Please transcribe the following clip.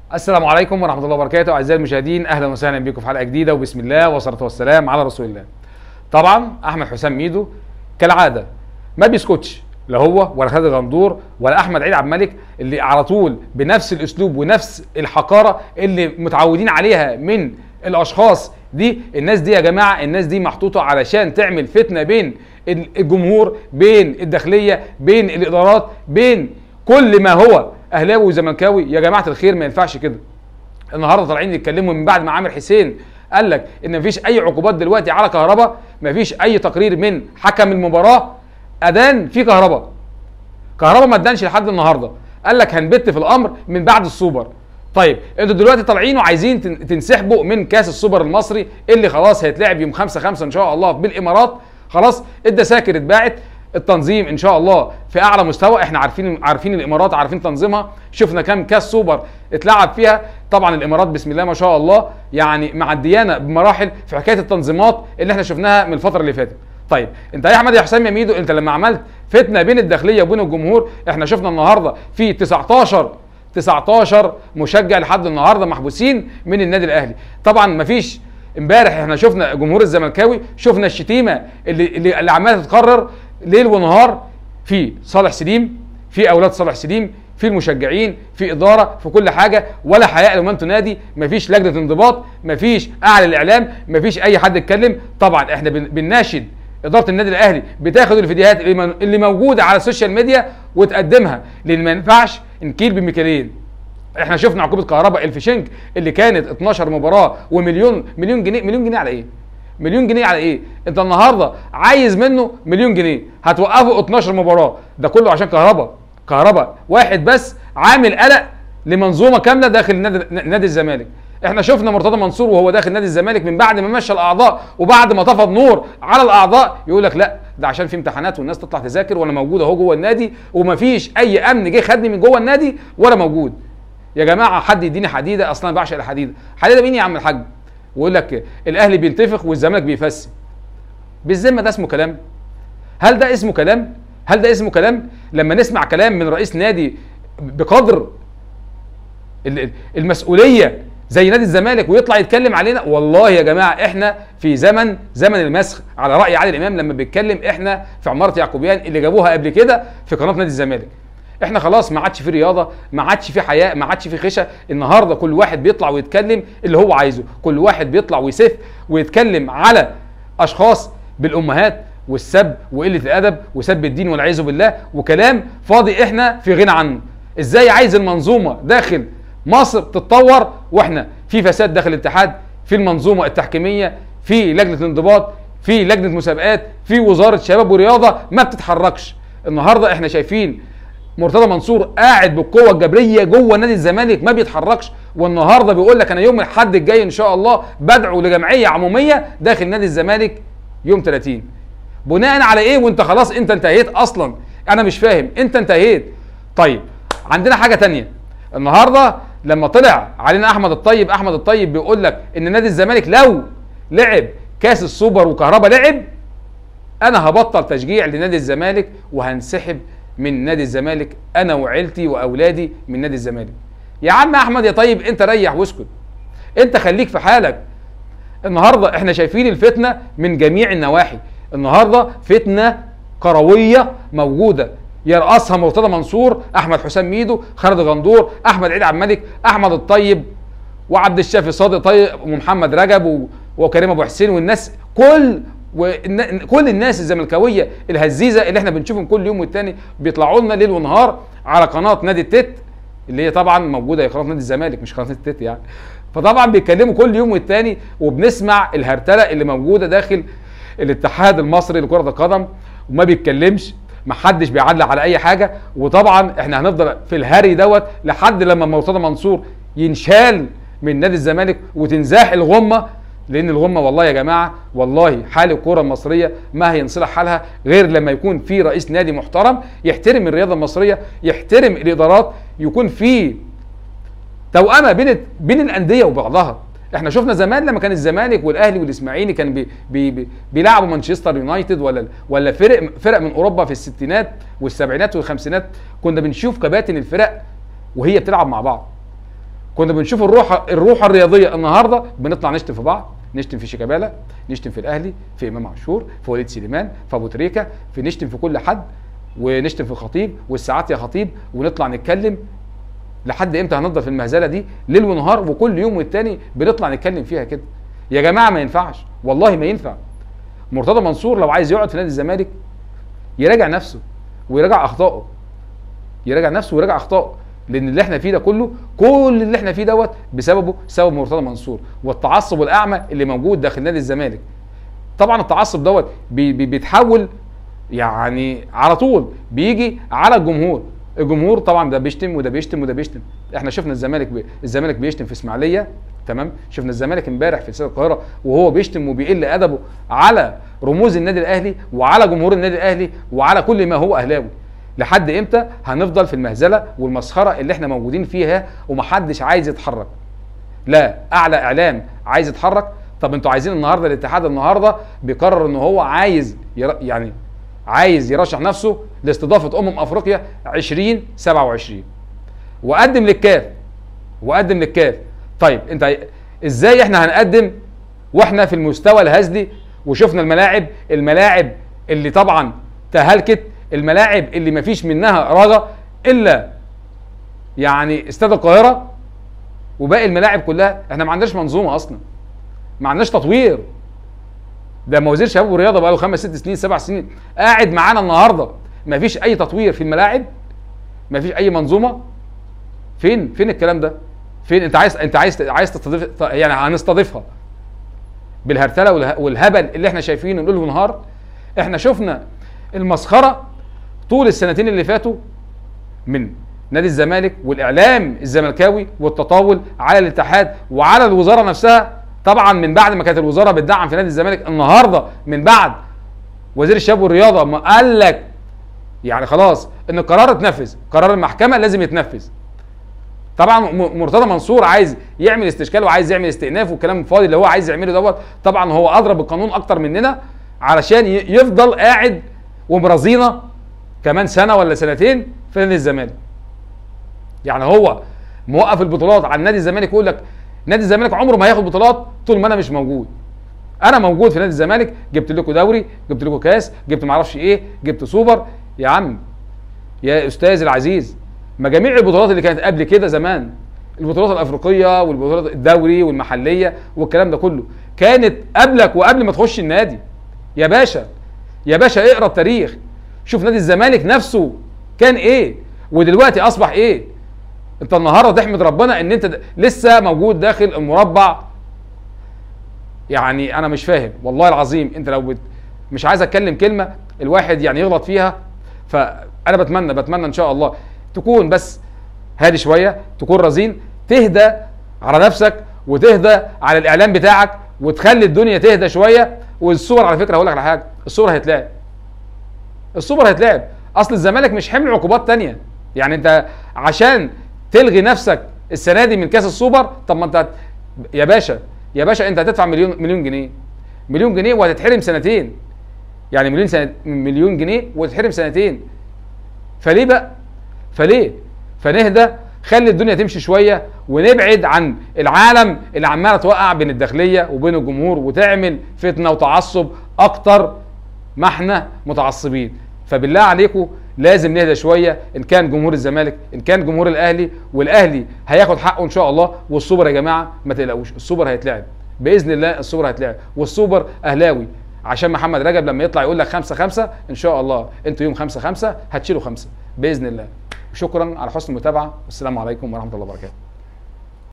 السلام عليكم ورحمة الله وبركاته. أعزائي المشاهدين، أهلا وسهلا بكم في حلقة جديدة، وبسم الله والصلاة والسلام على رسول الله. طبعا أحمد حسام ميدو كالعادة ما بيسكتش، لا هو ولا خالد غندور ولا أحمد عيد عبد الملك، اللي على طول بنفس الأسلوب ونفس الحقارة اللي متعودين عليها من الأشخاص دي. الناس دي يا جماعة، الناس دي محطوطة علشان تعمل فتنة بين الجمهور، بين الداخلية، بين الإدارات، بين كل ما هو اهلاوي وزملكاوي. يا جماعه الخير ما ينفعش كده. النهارده طالعين يتكلموا من بعد ما عامر حسين قال لك ان مفيش اي عقوبات دلوقتي على كهرباء، مفيش اي تقرير من حكم المباراه ادان في كهرباء ما ادانش لحد النهارده، قال لك هنبت في الامر من بعد السوبر. طيب انتوا دلوقتي طالعين وعايزين تنسحبوا من كاس السوبر المصري اللي خلاص هيتلعب يوم 5/5 ان شاء الله بالامارات. خلاص الدساكر اتباعت، التنظيم ان شاء الله في اعلى مستوى. احنا عارفين الامارات، عارفين تنظيمها، شفنا كام كاس سوبر اتلعب فيها. طبعا الامارات بسم الله ما شاء الله يعني معديانا بمراحل في حكايه التنظيمات اللي احنا شفناها من الفتره اللي فاتت. طيب انت يا احمد يا حسام يا ميدو، انت لما عملت فتنه بين الداخليه وبين الجمهور، احنا شفنا النهارده في 19 مشجع لحد النهارده محبوسين من النادي الاهلي. طبعا مفيش امبارح احنا شفنا جمهور الزملكاوي، شفنا الشتيمه اللي عماله تتكرر ليل ونهار في صالح سليم، في اولاد صالح سليم، في المشجعين، في اداره، في كل حاجه. ولا حياء لما انتوا نادي، مفيش لجنه انضباط، مفيش اعلى الاعلام، مفيش اي حد يتكلم. طبعا احنا بنناشد اداره النادي الاهلي بتاخد الفيديوهات اللي موجوده على السوشيال ميديا وتقدمها، لان ما ينفعش نكيل بمكيالين. احنا شفنا عقوبه كهرباء الفشنك اللي كانت 12 مباراه ومليون جنيه. مليون جنيه على ايه؟ مليون جنيه على ايه؟ انت النهارده عايز منه مليون جنيه، هتوقفه 12 مباراه، ده كله عشان كهرباء واحد بس عامل قلق لمنظومه كامله داخل نادي الزمالك. احنا شفنا مرتضى منصور وهو داخل نادي الزمالك من بعد ما مشى الاعضاء وبعد ما طفى النور على الاعضاء، يقول لك لا ده عشان في امتحانات والناس تطلع تذاكر، وانا موجود اهو جوه النادي ومفيش اي امن جه خدني من جوه النادي ولا موجود. يا جماعه حد يديني حديده، اصلا انا بعشق الحديده. حديده مين يا عم الحاج؟ ويقول لك الاهلي بينتفخ والزمالك بيفسي. بالذمه ده اسمه كلام؟ هل ده اسمه كلام؟ هل ده اسمه كلام؟ لما نسمع كلام من رئيس نادي بقدر المسؤوليه زي نادي الزمالك ويطلع يتكلم علينا؟ والله يا جماعه احنا في زمن المسخ، على راي عادل امام لما بيتكلم، احنا في عماره يعقوبيان اللي جابوها قبل كده في قناه نادي الزمالك. احنا خلاص ما عادش في رياضه، ما عادش في حياء، ما عادش في خشة. النهارده كل واحد بيطلع ويتكلم اللي هو عايزه، كل واحد بيطلع ويسف ويتكلم على اشخاص بالامهات والسب وقله الادب وسب الدين والعياذ بالله، وكلام فاضي احنا في غنى عنه. ازاي عايز المنظومه داخل مصر تتطور واحنا في فساد داخل الاتحاد، في المنظومه التحكيميه، في لجنه الانضباط، في لجنه مسابقات، في وزاره شباب ورياضه ما بتتحركش. النهارده احنا شايفين مرتضى منصور قاعد بالقوه الجبريه جوه نادي الزمالك ما بيتحركش، والنهارده بيقول لك انا يوم الاحد الجاي ان شاء الله بدعو لجمعيه عموميه داخل نادي الزمالك يوم 30. بناء على ايه وانت خلاص انت انتهيت اصلا؟ انا مش فاهم، انت انتهيت. طيب عندنا حاجه تانية. النهارده لما طلع علينا احمد الطيب بيقول لك ان نادي الزمالك لو لعب كاس السوبر وكهربا لعب، انا هبطل تشجيع لنادي الزمالك وهنسحب من نادي الزمالك انا وعيلتي واولادي من نادي الزمالك. يا عم احمد يا طيب انت ريح واسكت، انت خليك في حالك. النهارده احنا شايفين الفتنه من جميع النواحي. النهارده فتنه كرويه موجوده يرأسها مرتضى منصور، احمد حسام ميدو، خالد غندور، احمد عيد عبد الملك، احمد الطيب وعبد الشافي صادق طيب ومحمد رجب وكريم ابو حسين والناس كل الناس الزملكاويه الهزيزه اللي احنا بنشوفهم كل يوم والتاني بيطلعوا لنا ليل ونهار على قناه نادي التت، اللي هي طبعا موجوده هي قناه نادي الزمالك مش قناه التت يعني. فطبعا بيتكلموا كل يوم والتاني وبنسمع الهرتله اللي موجوده داخل الاتحاد المصري لكره القدم وما بيتكلمش، محدش بيعلق على اي حاجه. وطبعا احنا هنفضل في الهري دوت لحد لما مرتضى منصور ينشال من نادي الزمالك وتنزاح الغمه، لان الغمه والله يا جماعه والله حال الكوره المصريه ما هينصلح حالها غير لما يكون في رئيس نادي محترم يحترم الرياضه المصريه، يحترم الادارات، يكون في توأمه بين الانديه وبعضها. احنا شفنا زمان لما كان الزمالك والاهلي والاسماعيلي كان بيلعبوا مانشستر يونايتد ولا فرق من اوروبا في الستينات والسبعينات والخمسينات، كنا بنشوف كباتن الفرق وهي بتلعب مع بعض. كنا بنشوف الروح الرياضيه، النهارده بنطلع نشتم في بعض، نشتم في شيكابالا، نشتم في الاهلي، في امام عاشور، في وليد سليمان، في ابو تريكه، في نشتم في كل حد، ونشتم في الخطيب والساعات يا خطيب، ونطلع نتكلم. لحد امتى هنفضل في المهزله دي ليل ونهار، وكل يوم والتاني بنطلع نتكلم فيها كده؟ يا جماعه ما ينفعش، والله ما ينفع. مرتضى منصور لو عايز يقعد في نادي الزمالك يراجع نفسه ويراجع اخطائه، يراجع نفسه ويراجع اخطائه، لان اللي احنا فيه ده كله، كل اللي احنا فيه دوت بسبب مرتضى منصور والتعصب الاعمى اللي موجود داخل نادي الزمالك. طبعا التعصب دوت بيتحول يعني على طول بيجي على الجمهور. الجمهور طبعا ده بيشتم وده بيشتم وده بيشتم. احنا شفنا الزمالك بيشتم في اسماعيليه، تمام؟ شفنا الزمالك امبارح في استاد القاهره وهو بيشتم وبيقل ادبه على رموز النادي الاهلي وعلى جمهور النادي الاهلي وعلى كل ما هو اهلاوي. لحد امتى هنفضل في المهزله والمسخره اللي احنا موجودين فيها ومحدش عايز يتحرك؟ لا، اعلى اعلام عايز يتحرك. طب انتوا عايزين النهارده، الاتحاد النهارده بيقرر ان هو عايز عايز يرشح نفسه لاستضافه افريقيا 2027 وقدم للكاف. طيب انت ازاي احنا هنقدم واحنا في المستوى الهزلي؟ وشفنا الملاعب اللي طبعا تهلكت، الملاعب اللي ما فيش منها رجا الا يعني استاد القاهره، وباقي الملاعب كلها احنا ما عندناش منظومه اصلا، ما عندناش تطوير. ده وزير شباب والرياضه بقى له 5 6 سنين 7 سنين قاعد معانا النهارده، ما فيش اي تطوير في الملاعب، ما فيش اي منظومه. فين الكلام ده؟ فين؟ انت عايز تستضيف، يعني هنستضيفها بالهرتله والهبل اللي احنا شايفينه نقول له نهار. احنا شفنا المسخره طول السنتين اللي فاتوا من نادي الزمالك والاعلام الزملكاوي والتطاول على الاتحاد وعلى الوزاره نفسها. طبعا من بعد ما كانت الوزاره بتدعم في نادي الزمالك، النهارده من بعد وزير الشباب والرياضه ما قال لك يعني خلاص ان القرار اتنفذ، قرار المحكمه لازم يتنفذ. طبعا مرتضى منصور عايز يعمل استشكال وعايز يعمل استئناف والكلام الفاضي اللي هو عايز يعمله دوت. طبعا هو ادرى بالقانون اكتر مننا علشان يفضل قاعد ومرازينا كمان سنه ولا سنتين في نادي الزمالك. يعني هو موقف البطولات عن نادي الزمالك، يقول لك نادي الزمالك عمره ما هياخد بطولات طول ما انا مش موجود. انا موجود في نادي الزمالك، جبت لكم دوري، جبت لكم كاس، جبت معرفش ايه، جبت سوبر. يا عم يا استاذ العزيز، ما جميع البطولات اللي كانت قبل كده زمان، البطولات الافريقيه والبطولات الدوري والمحليه والكلام ده كله، كانت قبلك وقبل ما تخش النادي. يا باشا اقرا التاريخ، شوف نادي الزمالك نفسه كان ايه ودلوقتي اصبح ايه. انت النهارده تحمد ربنا ان انت لسه موجود داخل المربع. يعني انا مش فاهم والله العظيم. انت لو مش عايز اتكلم كلمه الواحد يعني يغلط فيها، فانا بتمنى ان شاء الله تكون بس هادي شويه، تكون رزين، تهدى على نفسك وتهدى على الاعلام بتاعك وتخلي الدنيا تهدى شويه. والسوبر على فكره هقول لك على حاجه، السوبر هيتلعب. اصل الزمالك مش حمل عقوبات تانية. يعني انت عشان تلغي نفسك السنه دي من كاس السوبر، طب ما انت يا باشا انت هتدفع مليون جنيه وهتتحرم سنتين. يعني مليون جنيه وتتحرم سنتين. فليه بقى؟ فنهدى، خلي الدنيا تمشي شويه ونبعد عن العالم اللي عماله توقع بين الداخليه وبين الجمهور وتعمل فتنه وتعصب اكتر ما احنا متعصبين. فبالله عليكم لازم نهدى شويه، ان كان جمهور الزمالك ان كان جمهور الاهلي، والاهلي هياخد حقه ان شاء الله. والسوبر يا جماعه ما تقلقوش، السوبر هيتلعب باذن الله، السوبر هيتلعب والسوبر اهلاوي. عشان محمد رجب لما يطلع يقول لك 5-5 ان شاء الله انتوا يوم 5-5 هتشيلوا 5 باذن الله. شكرا على حسن المتابعه، والسلام عليكم ورحمه الله وبركاته.